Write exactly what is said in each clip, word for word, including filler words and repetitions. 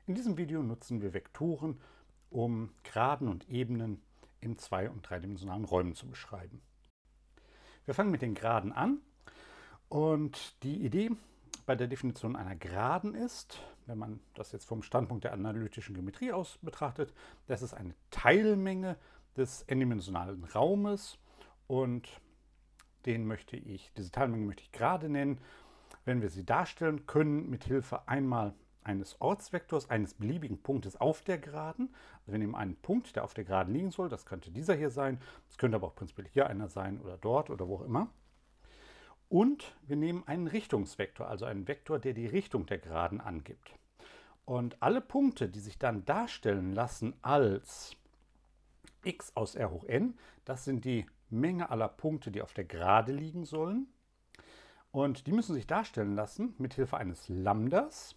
In diesem Video nutzen wir Vektoren, um Geraden und Ebenen in zwei- und dreidimensionalen Räumen zu beschreiben. Wir fangen mit den Geraden an und die Idee bei der Definition einer Geraden ist, wenn man das jetzt vom Standpunkt der analytischen Geometrie aus betrachtet, das ist eine Teilmenge des n-dimensionalen Raumes und den möchte ich, diese Teilmenge möchte ich Gerade nennen. Wenn wir sie darstellen können mit Hilfe einmal eines Ortsvektors, eines beliebigen Punktes auf der Geraden. Also wir nehmen einen Punkt, der auf der Geraden liegen soll. Das könnte dieser hier sein. Es könnte aber auch prinzipiell hier einer sein oder dort oder wo auch immer. Und wir nehmen einen Richtungsvektor, also einen Vektor, der die Richtung der Geraden angibt. Und alle Punkte, die sich dann darstellen lassen als x aus R hoch n, das sind die Menge aller Punkte, die auf der Gerade liegen sollen. Und die müssen sich darstellen lassen mit Hilfe eines Lambdas,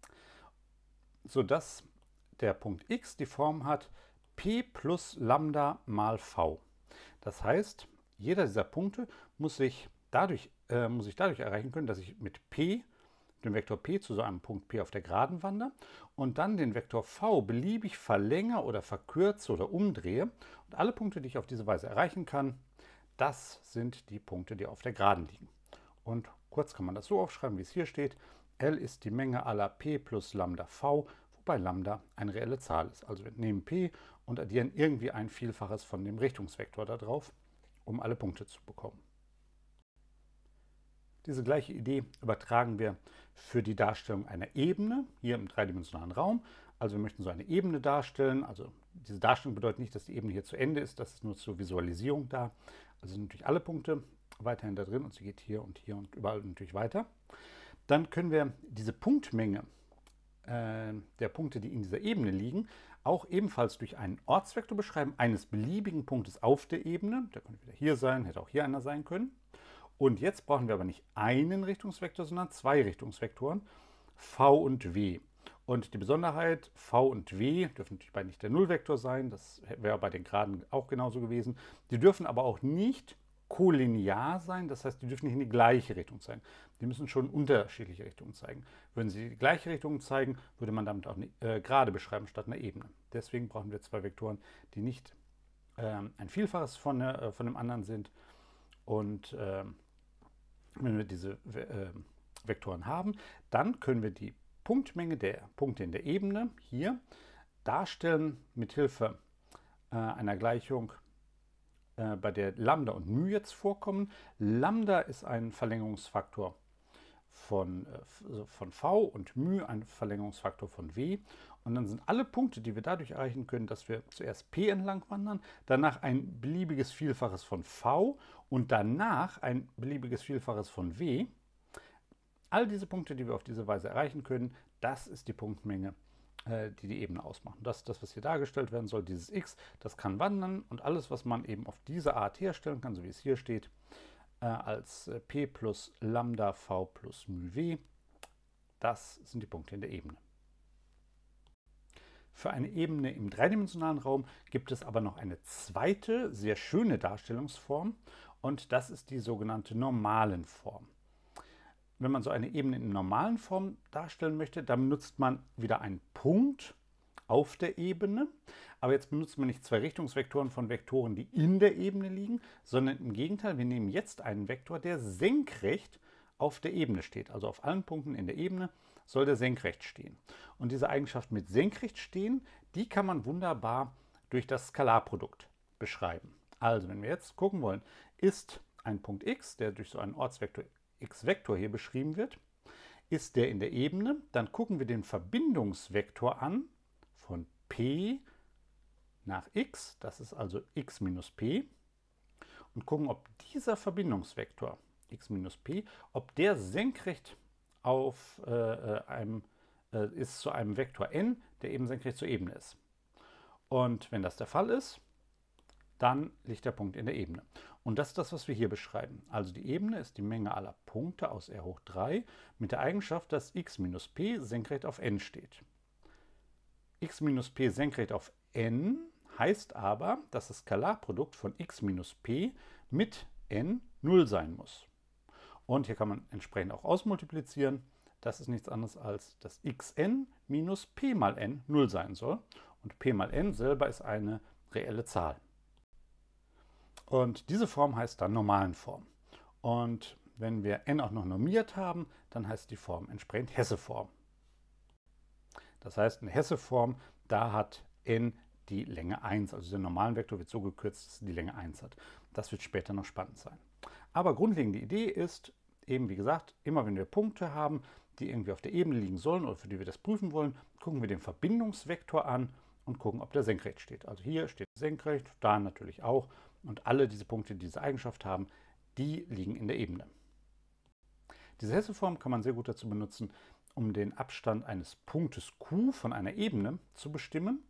sodass der Punkt x die Form hat p plus Lambda mal v. Das heißt, jeder dieser Punkte muss sich dadurch, äh, muss ich dadurch erreichen können, dass ich mit p, dem Vektor p, zu so einem Punkt p auf der Geraden wandere und dann den Vektor v beliebig verlängere oder verkürze oder umdrehe. Und alle Punkte, die ich auf diese Weise erreichen kann, das sind die Punkte, die auf der Geraden liegen. Und kurz kann man das so aufschreiben, wie es hier steht. L ist die Menge aller p plus Lambda v, wobei Lambda eine reelle Zahl ist. Also wir nehmen p und addieren irgendwie ein Vielfaches von dem Richtungsvektor da drauf, um alle Punkte zu bekommen. Diese gleiche Idee übertragen wir für die Darstellung einer Ebene, hier im dreidimensionalen Raum. Also wir möchten so eine Ebene darstellen. Also diese Darstellung bedeutet nicht, dass die Ebene hier zu Ende ist, das ist nur zur Visualisierung da. Also sind natürlich alle Punkte weiterhin da drin und sie geht hier und hier und überall natürlich weiter. Dann können wir diese Punktmenge äh, der Punkte, die in dieser Ebene liegen, auch ebenfalls durch einen Ortsvektor beschreiben, eines beliebigen Punktes auf der Ebene. Der könnte wieder hier sein, hätte auch hier einer sein können. Und jetzt brauchen wir aber nicht einen Richtungsvektor, sondern zwei Richtungsvektoren, v und w. Und die Besonderheit, v und w dürfen natürlich beide nicht der Nullvektor sein, das wäre bei den Geraden auch genauso gewesen. Die dürfen aber auch nicht kollinear sein, das heißt, die dürfen nicht in die gleiche Richtung zeigen. Die müssen schon unterschiedliche Richtungen zeigen. Würden sie die gleiche Richtung zeigen, würde man damit auch eine äh, Gerade beschreiben statt einer Ebene. Deswegen brauchen wir zwei Vektoren, die nicht äh, ein Vielfaches von, äh, von dem anderen sind. Und äh, wenn wir diese äh, Vektoren haben, dann können wir die Punktmenge der Punkte in der Ebene hier darstellen mit Hilfe äh, einer Gleichung, äh, bei der Lambda und μ jetzt vorkommen. Lambda ist ein Verlängerungsfaktor von, äh, von v und μ ein Verlängerungsfaktor von w. Und dann sind alle Punkte, die wir dadurch erreichen können, dass wir zuerst p entlang wandern, danach ein beliebiges Vielfaches von v und danach ein beliebiges Vielfaches von w. All diese Punkte, die wir auf diese Weise erreichen können, das ist die Punktmenge, äh, die die Ebene ausmacht. Das ist das, was hier dargestellt werden soll, dieses x, das kann wandern und alles, was man eben auf diese Art herstellen kann, so wie es hier steht, äh, als äh, p plus Lambda v plus μ w, das sind die Punkte in der Ebene. Für eine Ebene im dreidimensionalen Raum gibt es aber noch eine zweite, sehr schöne Darstellungsform und das ist die sogenannte normalen Form. Wenn man so eine Ebene in normalen Form darstellen möchte, dann benutzt man wieder einen Punkt auf der Ebene, aber jetzt benutzt man nicht zwei Richtungsvektoren von Vektoren, die in der Ebene liegen, sondern im Gegenteil, wir nehmen jetzt einen Vektor, der senkrecht auf der Ebene steht, also auf allen Punkten in der Ebene soll der senkrecht stehen. Und diese Eigenschaft mit senkrecht stehen, die kann man wunderbar durch das Skalarprodukt beschreiben. Also wenn wir jetzt gucken wollen, ist ein Punkt x, der durch so einen Ortsvektor x-Vektor hier beschrieben wird, ist der in der Ebene, dann gucken wir den Verbindungsvektor an von p nach x, das ist also x minus p, und gucken, ob dieser Verbindungsvektor x minus p, ob der senkrecht auf äh, einem, äh, ist zu einem Vektor n, der eben senkrecht zur Ebene ist. Und wenn das der Fall ist, dann liegt der Punkt in der Ebene. Und das ist das, was wir hier beschreiben. Also die Ebene ist die Menge aller Punkte aus R hoch drei mit der Eigenschaft, dass x minus p senkrecht auf n steht. X minus p senkrecht auf n heißt aber, dass das Skalarprodukt von x minus p mit n null sein muss. Und hier kann man entsprechend auch ausmultiplizieren. das ist nichts anderes als, dass xn minus p mal n null sein soll. Und p mal n selber ist eine reelle Zahl. Und diese Form heißt dann Normalenform. Und wenn wir n auch noch normiert haben, dann heißt die Form entsprechend Hesse-Form. Das heißt, eine Hesse-Form, da hat n die Länge eins, also der Normalenvektor wird so gekürzt, dass die Länge eins hat. Das wird später noch spannend sein. Aber grundlegende Idee ist, eben wie gesagt, immer wenn wir Punkte haben, die irgendwie auf der Ebene liegen sollen oder für die wir das prüfen wollen, gucken wir den Verbindungsvektor an und gucken, ob der senkrecht steht. Also hier steht senkrecht, da natürlich auch. Und alle diese Punkte, die diese Eigenschaft haben, die liegen in der Ebene. Diese Hesse-Form kann man sehr gut dazu benutzen, um den Abstand eines Punktes Q von einer Ebene zu bestimmen.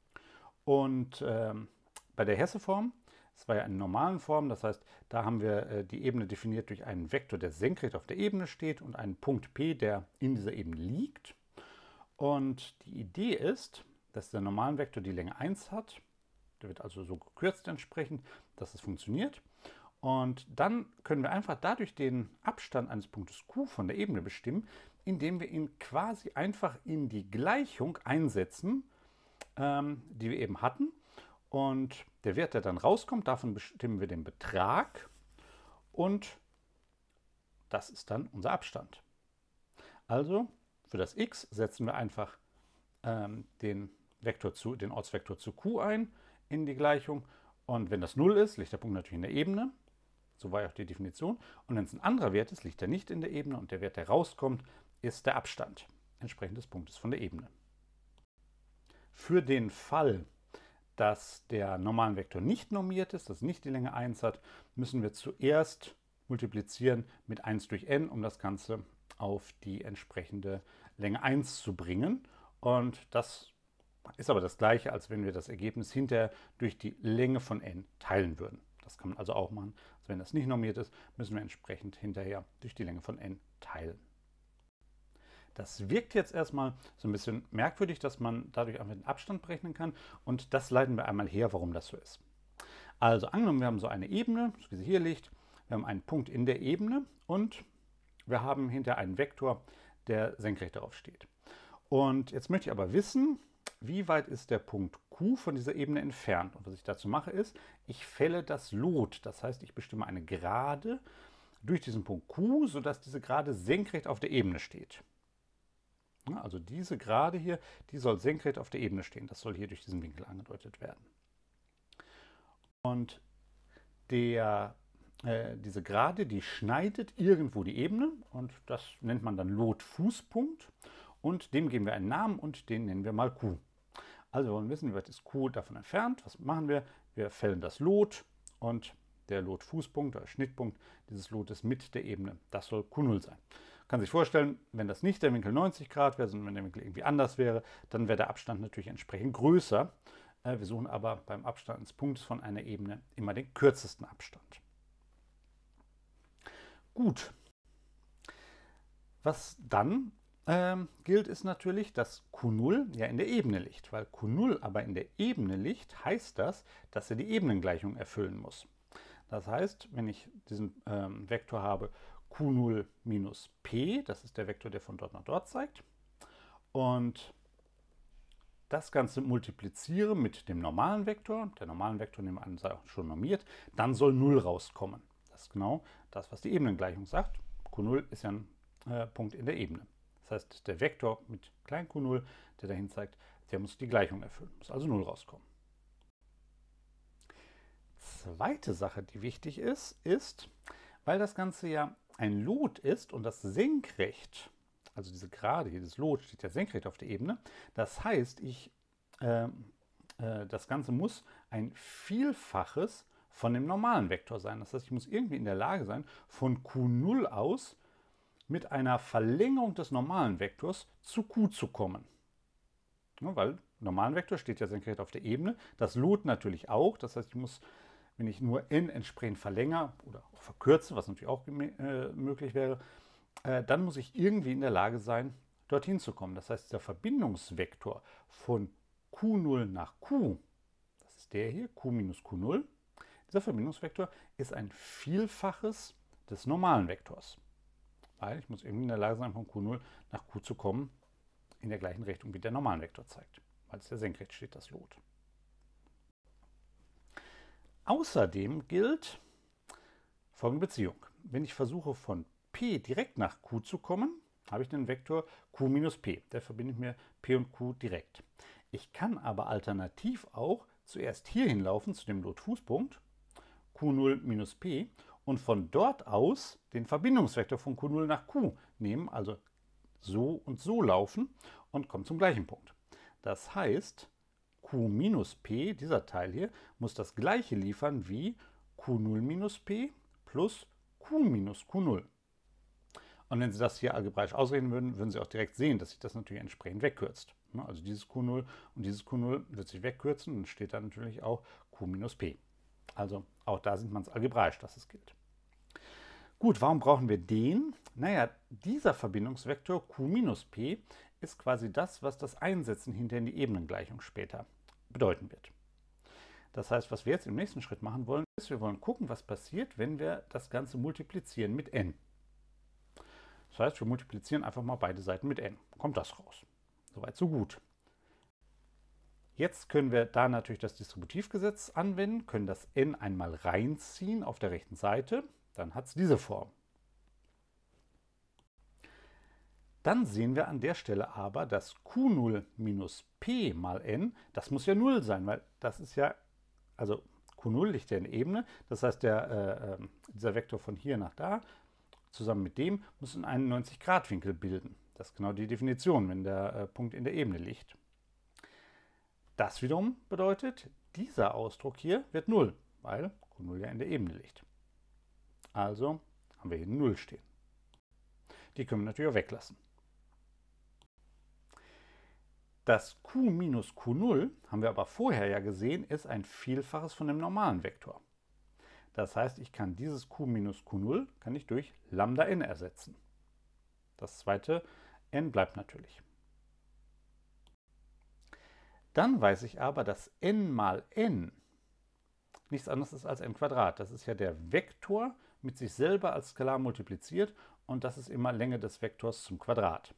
Und ähm, bei der Hesse-Form, das war ja eine normalen Form, das heißt, da haben wir äh, die Ebene definiert durch einen Vektor, der senkrecht auf der Ebene steht und einen Punkt P, der in dieser Ebene liegt. Und die Idee ist, dass der Normalenvektor die Länge eins hat. Der wird also so gekürzt entsprechend, dass es funktioniert. Und dann können wir einfach dadurch den Abstand eines Punktes Q von der Ebene bestimmen, indem wir ihn quasi einfach in die Gleichung einsetzen, ähm, die wir eben hatten. Und der Wert, der dann rauskommt, davon bestimmen wir den Betrag. Und das ist dann unser Abstand. Also für das x setzen wir einfach ähm, den, Vektor zu, den Ortsvektor zu Q ein in die Gleichung. Und wenn das null ist, liegt der Punkt natürlich in der Ebene. So war ja auch die Definition. Und wenn es ein anderer Wert ist, liegt er nicht in der Ebene. Und der Wert, der rauskommt, ist der Abstand entsprechend des Punktes von der Ebene. Für den Fall, dass der Normalenvektor nicht normiert ist, dass nicht die Länge eins hat, müssen wir zuerst multiplizieren mit eins durch n, um das Ganze auf die entsprechende Länge eins zu bringen. Und das ist aber das Gleiche, als wenn wir das Ergebnis hinterher durch die Länge von n teilen würden. Das kann man also auch machen. Also wenn das nicht normiert ist, müssen wir entsprechend hinterher durch die Länge von n teilen. Das wirkt jetzt erstmal so ein bisschen merkwürdig, dass man dadurch einfach den Abstand berechnen kann. Und das leiten wir einmal her, warum das so ist. Also angenommen, wir haben so eine Ebene, wie sie hier liegt. Wir haben einen Punkt in der Ebene und wir haben hinterher einen Vektor, der senkrecht darauf steht. Und jetzt möchte ich aber wissen, wie weit ist der Punkt Q von dieser Ebene entfernt. Und was ich dazu mache ist, ich fälle das Lot. Das heißt, ich bestimme eine Gerade durch diesen Punkt Q, sodass diese Gerade senkrecht auf der Ebene steht. Also diese Gerade hier, die soll senkrecht auf der Ebene stehen. Das soll hier durch diesen Winkel angedeutet werden. Und der, äh, diese Gerade, die schneidet irgendwo die Ebene und das nennt man dann Lot-Fußpunkt. Und dem geben wir einen Namen und den nennen wir mal Q. Also wir wollen wissen, wie weit ist Q davon entfernt. Was machen wir? Wir fällen das Lot und der Lot-Fußpunkt oder Schnittpunkt dieses Lotes mit der Ebene, das soll Q null sein. Man kann sich vorstellen, wenn das nicht der Winkel neunzig Grad wäre, sondern wenn der Winkel irgendwie anders wäre, dann wäre der Abstand natürlich entsprechend größer. Wir suchen aber beim Abstand eines Punktes von einer Ebene immer den kürzesten Abstand. Gut. Was dann ähm, gilt, ist natürlich, dass Q null ja in der Ebene liegt. Weil Q null aber in der Ebene liegt, heißt das, dass er die Ebenengleichung erfüllen muss. Das heißt, wenn ich diesen ähm, Vektor habe, Q null minus p, das ist der Vektor, der von dort nach dort zeigt, und das Ganze multipliziere mit dem normalen Vektor, der normalen Vektor nehmen wir an, sei schon normiert, dann soll null rauskommen. Das ist genau das, was die Ebenengleichung sagt. Q null ist ja ein äh, Punkt in der Ebene. Das heißt, der Vektor mit klein q null, der dahin zeigt, der muss die Gleichung erfüllen, muss also null rauskommen. Zweite Sache, die wichtig ist, ist, weil das Ganze ja ein Lot ist und das senkrecht, also diese Gerade hier, das Lot steht ja senkrecht auf der Ebene. Das heißt, ich, äh, äh, das Ganze muss ein Vielfaches von dem normalen Vektor sein. Das heißt, ich muss irgendwie in der Lage sein, von Q null aus mit einer Verlängerung des normalen Vektors zu Q zu kommen. Ja, weil normalen Vektor steht ja senkrecht auf der Ebene, das Lot natürlich auch. Das heißt, ich muss, wenn ich nur n entsprechend verlängere oder auch verkürze, was natürlich auch äh, möglich wäre, äh, dann muss ich irgendwie in der Lage sein, dorthin zu kommen. Das heißt, der Verbindungsvektor von Q null nach Q, das ist der hier, Q minus Q null, dieser Verbindungsvektor ist ein Vielfaches des normalen Vektors. weil ich muss irgendwie in der Lage sein, von Q null nach Q zu kommen, in der gleichen Richtung wie der normalen Vektor zeigt, weil es ja senkrecht steht, das Lot. Außerdem gilt folgende Beziehung. Wenn ich versuche, von P direkt nach Q zu kommen, habe ich den Vektor Q minus P. Der verbindet mir P und Q direkt. Ich kann aber alternativ auch zuerst hier hinlaufen, zu dem Lot-Fußpunkt, Q null minus P, und von dort aus den Verbindungsvektor von Q null nach Q nehmen, also so und so laufen und komme zum gleichen Punkt. Das heißt, Q minus P, dieser Teil hier, muss das gleiche liefern wie Q null minus P plus Q minus Q null. Und wenn Sie das hier algebraisch ausrechnen würden, würden Sie auch direkt sehen, dass sich das natürlich entsprechend wegkürzt. Also dieses Q null und dieses Q null wird sich wegkürzen und steht dann natürlich auch Q minus P. Also auch da sieht man es algebraisch, dass es gilt. Gut, warum brauchen wir den? Naja, dieser Verbindungsvektor Q minus P ist quasi das, was das Einsetzen hinter in die Ebenengleichung später bedeuten wird. Das heißt, was wir jetzt im nächsten Schritt machen wollen, ist, wir wollen gucken, was passiert, wenn wir das Ganze multiplizieren mit n. Das heißt, wir multiplizieren einfach mal beide Seiten mit n. Kommt das raus. Soweit, so gut. Jetzt können wir da natürlich das Distributivgesetz anwenden, können das n einmal reinziehen auf der rechten Seite. Dann hat es diese Form. Dann sehen wir an der Stelle aber, dass Q null minus P mal n, das muss ja null sein, weil das ist ja, also Q null liegt ja in der Ebene, das heißt, der, äh, dieser Vektor von hier nach da, zusammen mit dem, muss einen einundneunzig Grad Winkel bilden. Das ist genau die Definition, wenn der äh, Punkt in der Ebene liegt. Das wiederum bedeutet, dieser Ausdruck hier wird null, weil Q null ja in der Ebene liegt. Also haben wir hier null stehen. Die können wir natürlich auch weglassen. Das Q minus Q null, haben wir aber vorher ja gesehen, ist ein Vielfaches von dem normalen Vektor. Das heißt, ich kann dieses Q minus Q null kann ich durch Lambda n ersetzen. Das zweite n bleibt natürlich. Dann weiß ich aber, dass n mal n nichts anderes ist als n Quadrat. Das ist ja der Vektor mit sich selber als Skalar multipliziert und das ist immer Länge des Vektors zum Quadrat.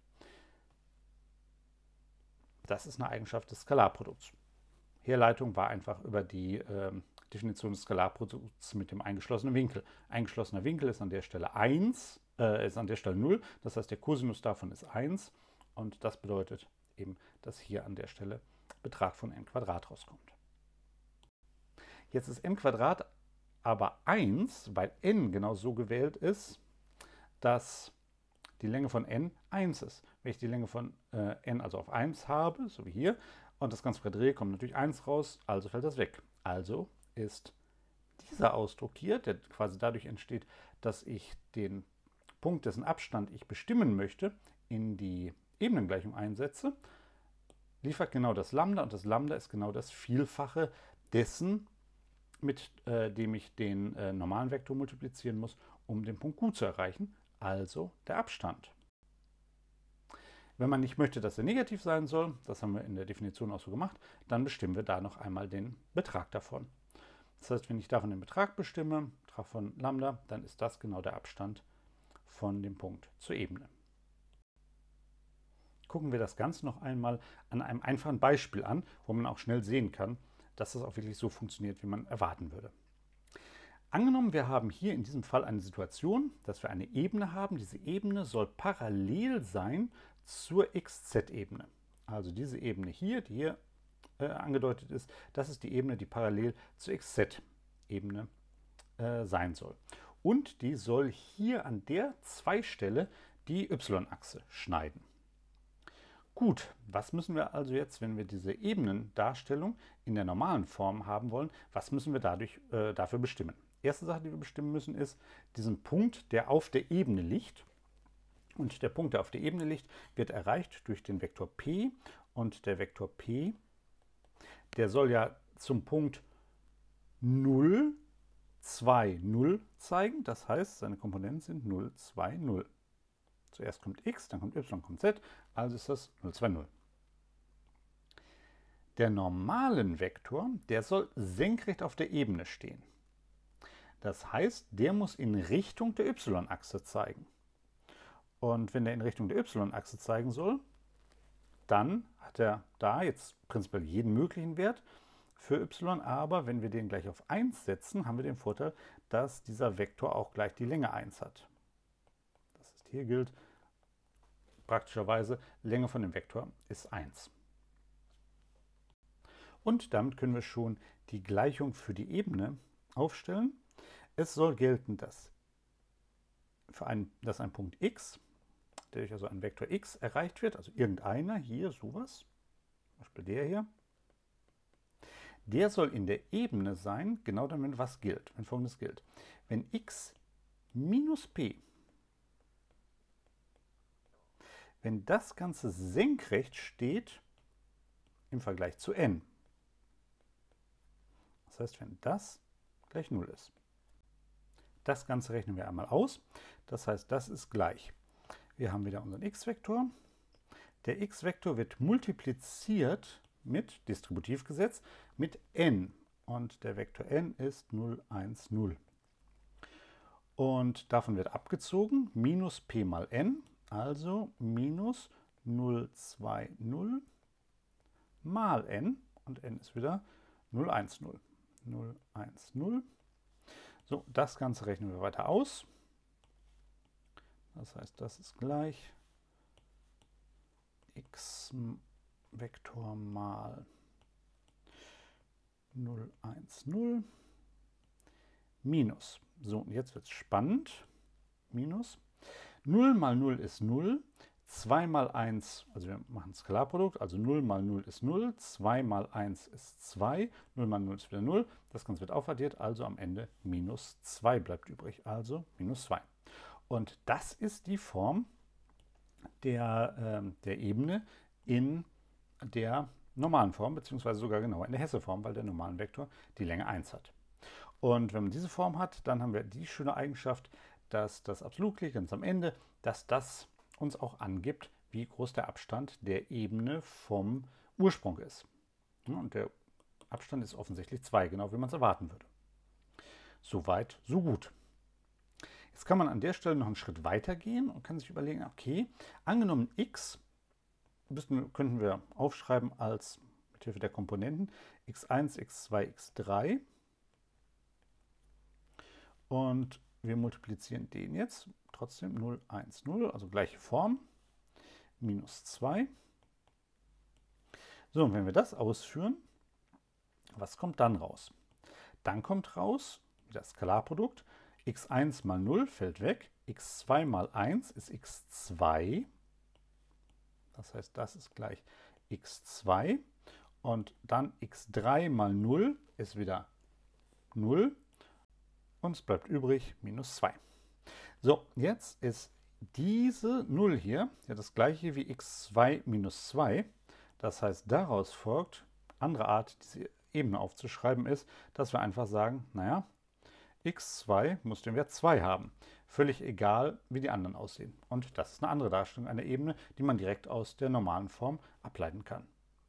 Das ist eine Eigenschaft des Skalarprodukts. Herleitung war einfach über die äh, Definition des Skalarprodukts mit dem eingeschlossenen Winkel. Eingeschlossener Winkel ist an der Stelle eins, äh, ist an der Stelle null, das heißt der Cosinus davon ist eins und das bedeutet eben, dass hier an der Stelle Betrag von n Quadrat rauskommt. Jetzt ist n Quadrat aber eins, weil n genau so gewählt ist, dass die Länge von n eins ist. Wenn ich die Länge von äh, n also auf eins habe, so wie hier, und das ganze verdrehe, kommt natürlich eins raus, also fällt das weg. Also ist dieser Ausdruck hier, der quasi dadurch entsteht, dass ich den Punkt, dessen Abstand ich bestimmen möchte, in die Ebenengleichung einsetze, liefert genau das Lambda und das Lambda ist genau das Vielfache dessen, mit äh, dem ich den äh, normalen Vektor multiplizieren muss, um den Punkt Q zu erreichen, also der Abstand. Wenn man nicht möchte, dass er negativ sein soll, das haben wir in der Definition auch so gemacht, dann bestimmen wir da noch einmal den Betrag davon. Das heißt, wenn ich davon den Betrag bestimme, Betrag von Lambda, dann ist das genau der Abstand von dem Punkt zur Ebene. Gucken wir das Ganze noch einmal an einem einfachen Beispiel an, wo man auch schnell sehen kann, dass das auch wirklich so funktioniert, wie man erwarten würde. Angenommen, wir haben hier in diesem Fall eine Situation, dass wir eine Ebene haben. Diese Ebene soll parallel sein zur X Z-Ebene. Also diese Ebene hier, die hier äh, angedeutet ist, das ist die Ebene, die parallel zur X Z-Ebene äh, sein soll. Und die soll hier an der zwei Stelle die Y-Achse schneiden. Gut, was müssen wir also jetzt, wenn wir diese Ebenendarstellung in der normalen Form haben wollen, was müssen wir dadurch, äh, dafür bestimmen? Erste Sache, die wir bestimmen müssen, ist diesen Punkt, der auf der Ebene liegt. Und der Punkt, der auf der Ebene liegt, wird erreicht durch den Vektor P. Und der Vektor P, der soll ja zum Punkt null, zwei, null zeigen. Das heißt, seine Komponenten sind null, zwei, null. Zuerst kommt x, dann kommt y, kommt z, also ist das null, zwei, null. Der normalen Vektor, der soll senkrecht auf der Ebene stehen. Das heißt, der muss in Richtung der y-Achse zeigen. Und wenn der in Richtung der y-Achse zeigen soll, dann hat er da jetzt prinzipiell jeden möglichen Wert für y, aber wenn wir den gleich auf eins setzen, haben wir den Vorteil, dass dieser Vektor auch gleich die Länge eins hat. Das ist hier gilt praktischerweise, Länge von dem Vektor ist eins. Und damit können wir schon die Gleichung für die Ebene aufstellen. Es soll gelten, dass, für einen, dass ein Punkt x, der durch also einen Vektor x erreicht wird, also irgendeiner, hier sowas, zum Beispiel der hier, der soll in der Ebene sein, genau dann, wenn was gilt, wenn Folgendes gilt. Wenn x minus p, wenn das Ganze senkrecht steht im Vergleich zu n. Das heißt, wenn das gleich null ist. Das Ganze rechnen wir einmal aus. Das heißt, das ist gleich. Wir haben wieder unseren x-Vektor. Der x-Vektor wird multipliziert mit Distributivgesetz mit n. Und der Vektor n ist null, eins, null. Und davon wird abgezogen minus p mal n, also minus null, zwei, null mal n. Und n ist wieder null, eins, null. null, eins, null. So, das Ganze rechnen wir weiter aus. Das heißt, das ist gleich x-Vektor mal null, eins, null minus. So, und jetzt wird es spannend. Minus. null mal null ist null. zwei mal eins, also wir machen Skalarprodukt, also null mal null ist null, zwei mal eins ist zwei, null mal null ist wieder null. Das Ganze wird aufaddiert, also am Ende minus zwei bleibt übrig, also minus zwei. Und das ist die Form der, äh, der Ebene in der normalen Form, beziehungsweise sogar genauer in der Hesse-Form, weil der normalen Vektor die Länge eins hat. Und wenn man diese Form hat, dann haben wir die schöne Eigenschaft, dass das Absolutgleich ganz am Ende, dass das uns auch angibt, wie groß der Abstand der Ebene vom Ursprung ist. Und der Abstand ist offensichtlich zwei, genau wie man es erwarten würde. Soweit, so gut. Jetzt kann man an der Stelle noch einen Schritt weiter gehen und kann sich überlegen, okay, angenommen x müssen, könnten wir aufschreiben als mithilfe der Komponenten x eins, x zwei, x drei. Und wir multiplizieren den jetzt trotzdem null, eins, null, also gleiche Form, minus zwei. So, und wenn wir das ausführen, was kommt dann raus? Dann kommt raus, das Skalarprodukt, x eins mal null fällt weg, x zwei mal eins ist x zwei. Das heißt, das ist gleich x zwei. Und dann x drei mal null ist wieder null. Und es bleibt übrig minus zwei. So, jetzt ist diese null hier ja das gleiche wie x zwei minus zwei. Das heißt, daraus folgt, andere Art, diese Ebene aufzuschreiben, ist, dass wir einfach sagen, naja, x zwei muss den Wert zwei haben. Völlig egal, wie die anderen aussehen. Und das ist eine andere Darstellung einer Ebene, die man direkt aus der normalen Form ableiten kann.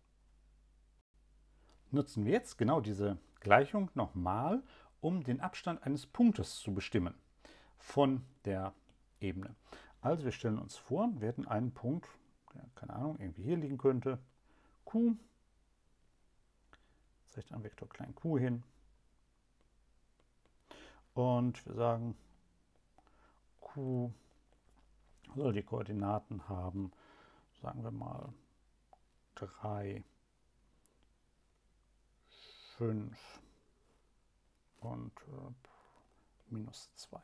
Nutzen wir jetzt genau diese Gleichung nochmal, um den Abstand eines Punktes zu bestimmen von der Ebene. Also wir stellen uns vor, wir hätten einen Punkt, der, keine Ahnung, irgendwie hier liegen könnte, Q, jetzt rechnet ein Vektor klein q hin und wir sagen, Q soll die Koordinaten haben, sagen wir mal drei, fünf und äh, minus zwei.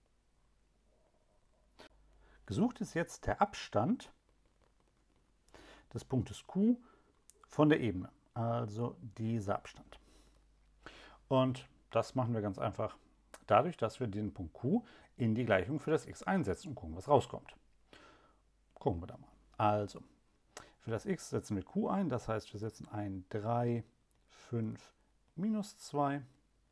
Gesucht ist jetzt der Abstand des Punktes Q von der Ebene, also dieser Abstand. Und das machen wir ganz einfach dadurch, dass wir den Punkt Q in die Gleichung für das x einsetzen und gucken, was rauskommt. Gucken wir da mal. Also, für das x setzen wir Q ein, das heißt, wir setzen ein drei, fünf, minus zwei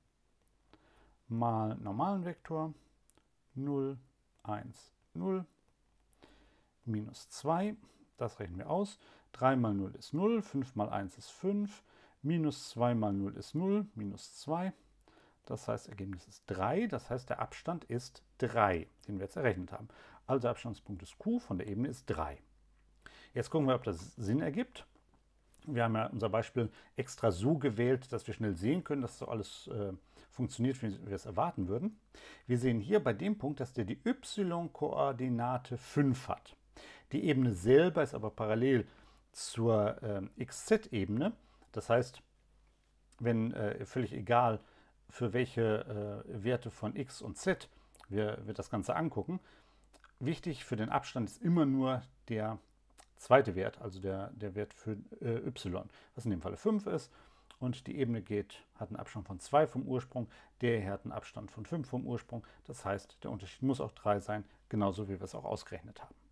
mal normalen Vektor null, eins, null, minus zwei, das rechnen wir aus, drei mal null ist null, fünf mal eins ist fünf, minus zwei mal null ist null, minus zwei, das heißt, Ergebnis ist drei, das heißt, der Abstand ist drei, den wir jetzt errechnet haben. Also der Abstandspunkt des Q von der Ebene ist drei. Jetzt gucken wir, ob das Sinn ergibt. Wir haben ja unser Beispiel extra so gewählt, dass wir schnell sehen können, dass so alles äh, funktioniert, wie wir es erwarten würden. Wir sehen hier bei dem Punkt, dass der die y-Koordinate fünf hat. Die Ebene selber ist aber parallel zur äh, X Z-Ebene. Das heißt, wenn äh, völlig egal, für welche äh, Werte von x und z wir, wir das Ganze angucken, wichtig für den Abstand ist immer nur der zweite Wert, also der, der Wert für äh, y, was in dem Falle fünf ist. Und die Ebene geht, hat einen Abstand von zwei vom Ursprung, der hier hat einen Abstand von fünf vom Ursprung. Das heißt, der Unterschied muss auch drei sein, genauso wie wir es auch ausgerechnet haben.